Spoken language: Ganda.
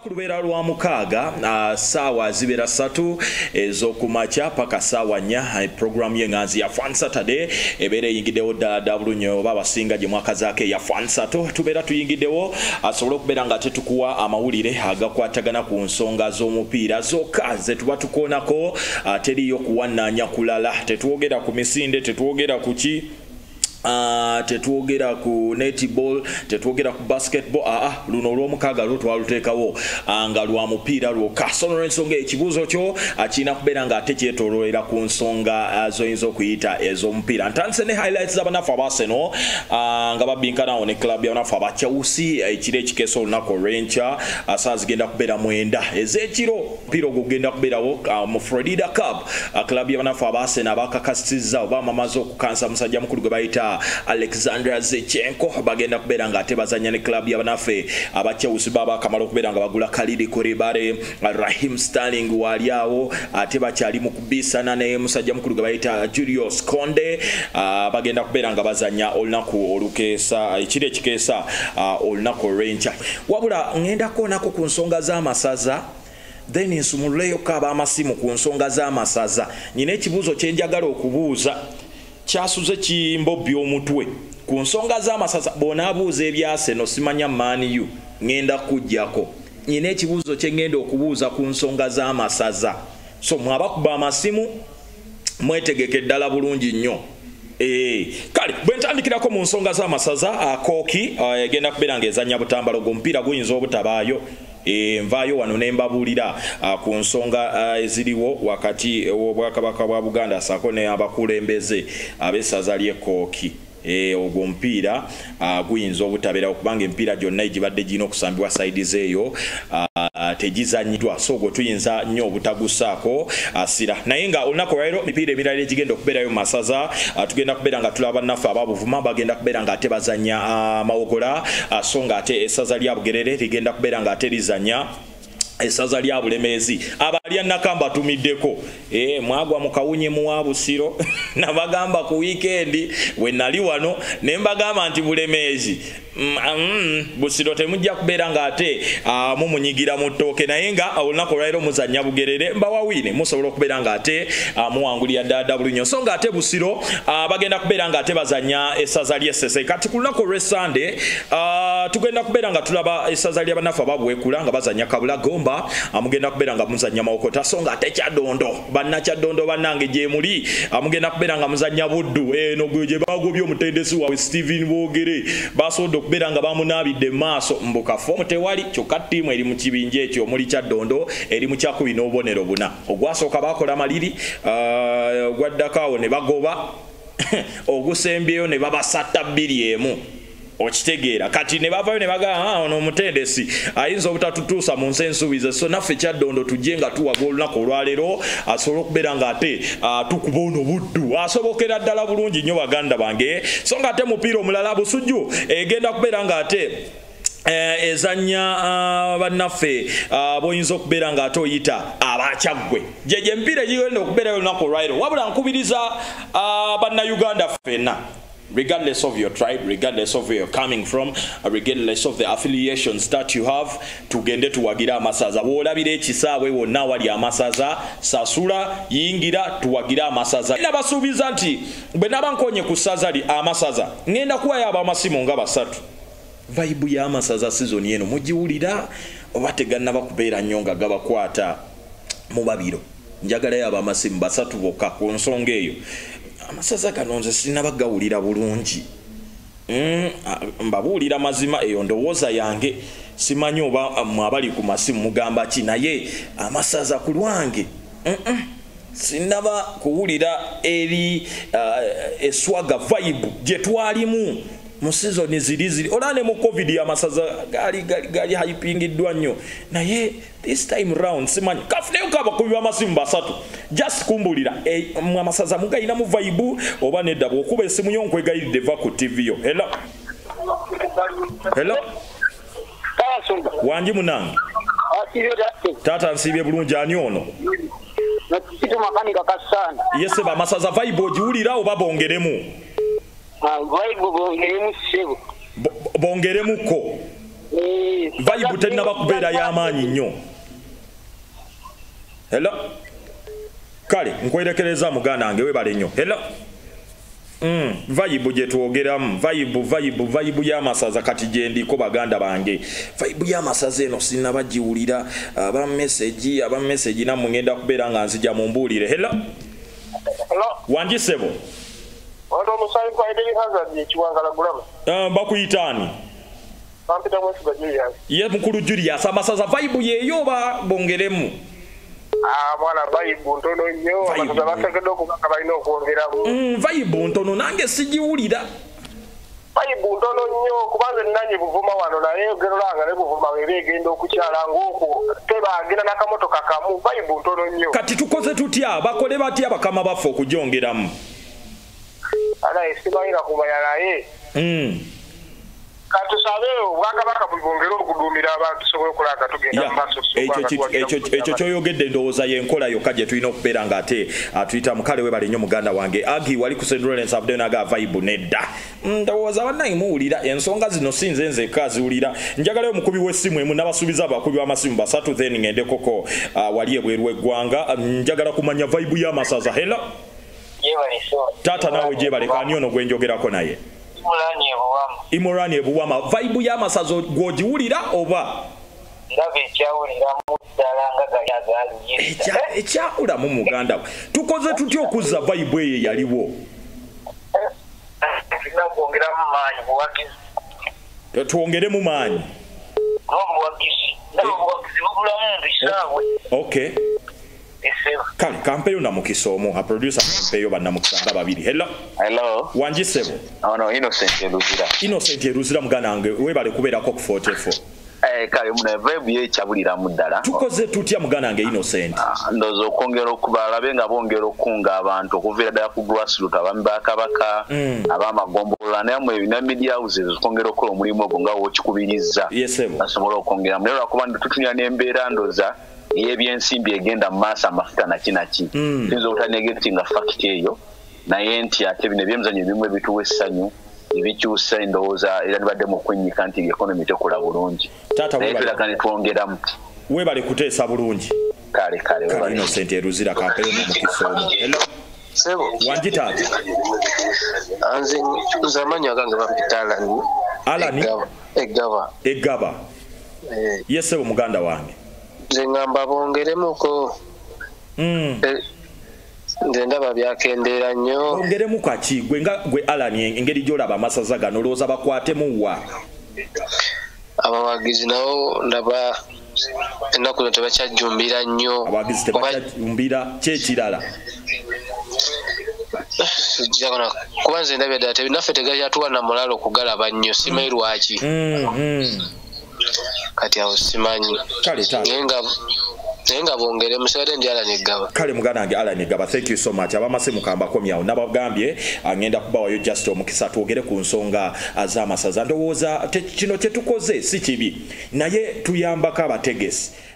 Kulubera lwa mukaaga saawa zibera 3 ez'okumakya paka saawa 4 program y'enganzi ya Fun Saturday ebere yingiddewo ddala bulunyo baba singa gye mwaka zaake ya Fun Sato tubeera tuyingiddewo asobole okubeera nga tetukuwa amawulire agakwatagana ku nsonga z'omupiira zokka ze tuba tukoonako teriyo kuwannaanya kulala tetwogera ku misinde tetwogera ku ki tetwogera ku netball tetwogera ku basketball luno olw'omukaaga lwo twaluteekawo nga lwa mupiira lwokka so n'ensonga ekibuuzo kyo kirina kubeera nga ate kyetooloolera ku nsonga zoyinza okuyita ez'omupiira ntandise ne highlights z'abanafu abaseno nga babinkanawo ne club y'abanafu abakyawusi ekiro ekikeesa olunaku olw'enkya saa zigenda kubeera 9 ez'ekiro mupiira ogwo gugenda kubeerawo mu Florida Cup club y'abanafu abaseno abakakasizza oba bamaze okukansa musajja mukulu gwe bayita Alexandra Zechenko bagenda kubeera nga ate bazanya ne club y'abanafe abakyawusi baba akamala okubeera nga bagula Khalid Koribare Raheem Sterling waliawo ate bakyali mu kubisana ne musajja mukulu gwe bayita Julius Konde bagenda kubeera nga bazanya olunaku olukeesa ekiro ekikeesa olunaku olw'enkya wabula ngenda koonako ku nsonga z'amasaza then nsumuleyo kaba amasimu ku nsonga z'amasaza nyina ekibuuzo kye njagala okubuuza kyasuze kimbobbi omutwe ku nsonga z'amasaza bonaabuuza ebyase no simanya maniyu ngenda kujjako nyina ekibuuzo kye ngenda okubuuza ku nsonga z'amasaza so mwabakuba amasimu mwetegeke ddala bulungi nnyo kale bwe ntandikirako mu nsonga z'amasaza kooki egenda kubeera ng'ezanya butambalo gwomupiira guyinza obutabaayo nvaayo wano ne mbabuulira ku nsonga eziriwo wakati w'obwakabaka bwa Buganda ssaako ne abakulembeze ab'essaza ly'e Kooki ogwo omupiira guyinza obutabeera okubanga empiira gyonna egibadde girina okusambibwa saidiz eyo tegizanyiddwa so gwe tuyinza nnyo obutagusaako asira naye nga olunaku olwaleero mipiira emirala egigenda okubeerayo mu masaza tugenda kubeera nga tulaba bannaffe ababuvuma bagenda kubeera nga ate bazanya mawogola so nga ate essaza lya Bugerere ligenda kubeera nga ate lizanya essaza lya Bulemeezi abalya Nakamba tumiddeko mwagwa mu kawunye muwa Busiro nabagamba ku weekend we nali wano ne mbagamba nti Bulemeezi Busiro temujja kubeera nga ate mumunyigira mu ttooke naye nga olunaku olwaleero muzanya Bugerere mbawawine musobola okubeera nga ate muwangulira ddala bulunyo so nga ate Busiro bagenda kubeera nga ate bazanya essaza ly'Essese kati ku lunaku olw'Essande tugenda kubeera nga tulaba essaza ly'abanafu ababwekula nga bazanya Kabula Gomba amugenda kubeera nga muzanya Mawokota so nga ate Kyaddondo Kyaddondo bannange gye muli amugenda kubeera nga muzanya Buddu eno gye bagobye omutendesi waabwe Steven Boogere basoodde okubeera nga bamunaabidde maaso mbukafo tewali kyokka ttiimu eri mu kibinja ekyo omuli Kyaddondo eri mu kyakubiri n'obubonero 4 ogwasooka bakola maliri ogwaddakaawo ne bagoba ogusembyeyo ne babasatta 2-1 okitegeera kati ne bavayo ne bagamba ono omutendesi ayinza obutatutuusa mu nsi ensuubize so naffe Kyaddondo tujje nga tuwaga olunaku olwaleero asobole okubeera nga ate tukuba ono Buddu asobokera ddala bulungi nnyo baganda bange so nga ate mupiira omulala Busujju egenda kubeera nga ate ezanya bannaffe boyinza okubeera nga ate oyita abakyaggwe gye mpiira egigenda okubeerayo olunaku olwaleero wabula nkubiriza bannayuganda ffenna regardless of your tribe, regardless of where you're coming from, regardless of the affiliations that you have, tugende tuwagira amasaza bw'olabira ekisaawe wonna wali amasaza sasula yingira tuwagira amasaza nabasuubiza nti bwe naba nkonye ku ssaza li amasaza ngenda kuwayo ab'amasimu nga 3 vibe ya amasaza season eno mugiwulira oba tegannaba kubeera nnyo nga gabakwata mu babiro njagalayo ab'amasimu 3 bokka ku nsonga eyo amasaza gano nze sinabagawulira bulungi mbabuulira mazima eyo ndowooza yange simanyi oba mwabali ku masimu mugamba ki naye amasaza ku lwange sinaba kuwulira eri eswaga vibe gye twalimu mu season ziri olane mu covid amasaza gali hypingiddwa nnyo naye this time round simanyi kafuneyo kaba kubiba amasimu 3 just kumbulira amasaza mugayina mu vibe oba nedda bw'okuba essimu yo nkwegayiridde va ku TV yo hello wangi munange tata nsiibye bulungi ani ono yese bamasaza vibe ogiwulira oba bongeremu bongeremuko Vibe tennaba kubeera y'amaanyi nnyo. Hello. Kale nkwerekereza muganda wange webale nnyo. Hello. Vibe gye twogeramu. Vibe y'amasaza kati gye ndiko baganda bange. Vibe y'amasaza eno sinaba giwulira. Aba message namwe ngenda kubeera nga nzija mumbuulire. Hello. Hello. Wanjisebo. Wano omusayi kwa Edeni Hazard ekiwangala gulamu. Bakuyitaani. Pampita Mwesiga Julius. Ye mukulu Julius amasaza vibe yeyo ba bongeremu. Mwana vibe ntono nnyo amasaza bategeddwa okugamba balina okwongeramu. Vibe ntono nange sigiwulira. Vibe ntono nnyo kubanze nnanye buvuma wano naye ogerolanga ne buvuma webe egenda okukyala ng'okwo tebagenda n'akamotoka kamu vibe ntono nnyo. Kati tukoze tutya bakole batya bakama baffe okugyongeramu. Ala esimayira kumayala ye. Katusabe obwakabaka bwongera okudumira abantu sobola okulanga tugenda mu maaso. Ekyo kyoyogedde ndowooza y'enkola yokka gye tulina okubeera ng'ate atuyita mukale we bali nnyo muganda wange Agi wali ku St. Lawrence Abdenaga vibe nedda. Ndowooza bannayi muwulira ensonga zino si nze nzekka ziwulira. Njagala omukubi w'essimu emu n'abasuubiza abakubi b'amasimu basatu then ngende koko wali ebweru w'eggwanga. Njagala kumanya vibe y'amasaza. Hello. Tata nawe gye baleka ani ono gwe njogerako naye. Imorani ebuwama vibe y'amasaza gwogiwulira oba ndabe ekyawulira mu ddala nga gali ekyawula mu muganda we tukoze tutya okuzza vibe eyo yaliwo tunakwongeramu maanyi buwagizi twongeremu maanyi n'obuwagizi bubulamu bisaawe. Okay. Kale kampeyo na mukisa omu a producer kampeyo banna mukisa nga babiri. Hello. Wanjisebo. No, Innocent Eruzira muganda wange webale kubeerako ku 44. Kale muna vibe yekyabulira muddala. Tukoze tutya muganda wange Innocent? Ndozo okwongera okubalabe nga bongera okunga abantu okuviira ddala ku grassroots abami ba Kabaka ab'amagombola namwe ebina media houses okwongera okukola omulimu ogwo nga wokikubiriza. Basobola okwongera naye lwakuba tutunya n'embeera ndoza y'ebyensimbi egenda mu maaso amafuta nakinaki tuyinza obutanegetinga fakiti eyo naye nti ate bino ebyemizanyo ebimu ebituwa essanyu ebikyusa endowooza era nibadde mu kwennyika nti economy tekola bulungi naye tulaga ne twongeramu webale kuteesa bulungi. Kale Innocent Eruzira kampeyo n'omukisa omu. Sebo. Wanji taata. Anze zamanya gange bapitala ni. Alani. Egaba. Yesebo muganda wange. Zengamba bongeremuko. Ndaba byakendera nnyo. Bongeremu kaki gwe Alani engeri gy'olaba amasaza gano olowooza bakwatemu wa? Abawagizi nabo ndaba ennaku zino tebakyajjumbira nnyo. Abawagizi tebakyajjumbira kyekirala. Kuba nze ndabye ddala naffe tegayatuwa na mulalo okugalaba nnyo simanyi lwaki. Kati awo simanyi. Kale taata. Nenga bongere musade ndi Alani Egaba. Kale muganda wange Alani Egaba, thank you so much. Abamasimu kamba komyawo nabagambye agenda kubawayo just omukisa twogere ku nsonga az'amasaza. Ndowooza kino kye tukoze si kibi naye tuyambako abategesi